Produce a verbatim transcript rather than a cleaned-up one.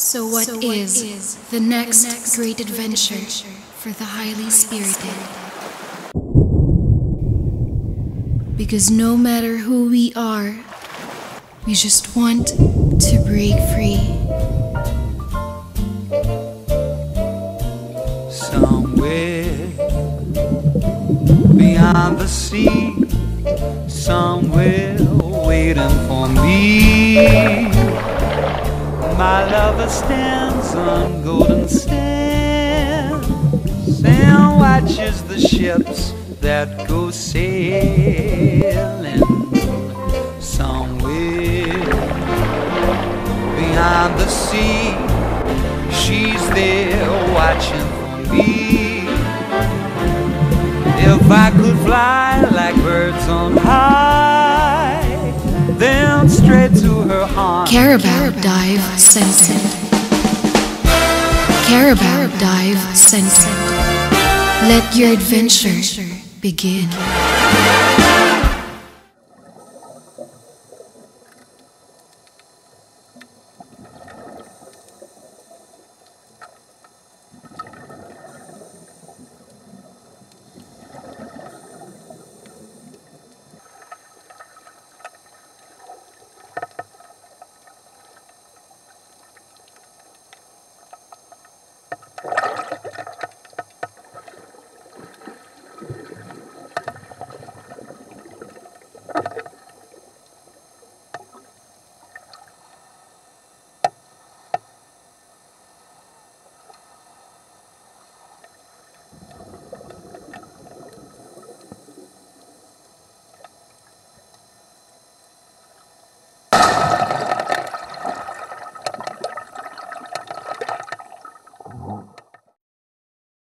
So what, so what is, is the next, the next great adventure, adventure for the highly spirited? Because no matter who we are, we just want to break free. Somewhere beyond the sea, somewhere waiting for me, my lover stands on golden sands and watches the ships that go sailing. Somewhere beyond the sea, she's there watching for me. If I could fly like birds on high, then straight to her arms. Carabao Dive Center. Carabao Dive Center. Let your adventure begin.